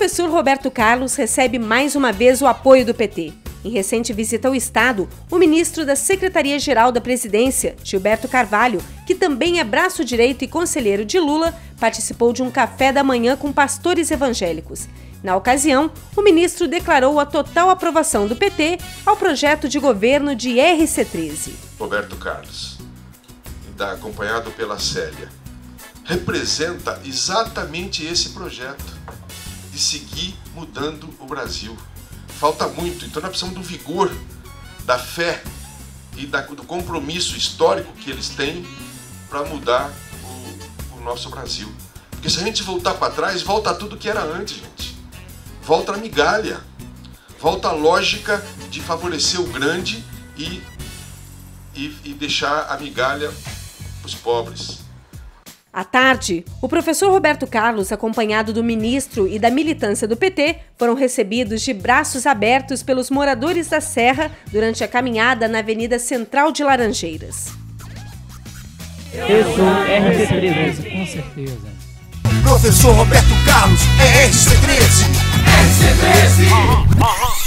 professor Roberto Carlos recebe mais uma vez o apoio do PT. Em recente visita ao Estado, o ministro da Secretaria-Geral da Presidência, Gilberto Carvalho, que também é braço direito e conselheiro de Lula, participou de um café da manhã com pastores evangélicos. Na ocasião, o ministro declarou a total aprovação do PT ao projeto de governo de RC13. Roberto Carlos, acompanhado pela Célia, representa exatamente esse projeto de seguir mudando o Brasil. Falta muito, então nós precisamos do vigor, da fé e do compromisso histórico que eles têm para mudar o nosso Brasil. Porque se a gente voltar para trás, volta tudo que era antes, gente. Volta a migalha, volta a lógica de favorecer o grande e deixar a migalha para os pobres. À tarde, o professor Roberto Carlos, acompanhado do ministro e da militância do PT, foram recebidos de braços abertos pelos moradores da Serra durante a caminhada na Avenida Central de Laranjeiras. Eu sou RC13, com certeza. Professor Roberto Carlos é RC13. RC13!